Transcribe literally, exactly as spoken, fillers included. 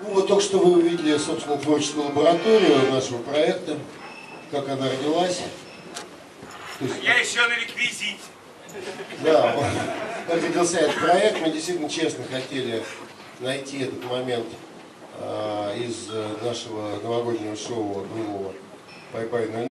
Вот только что вы увидели, собственно, творческую лабораторию нашего проекта, как она родилась. То есть, Я еще на реквизите. да, вот, как родился этот проект, мы действительно честно хотели найти этот момент а, из нашего новогоднего шоу «Пай-пай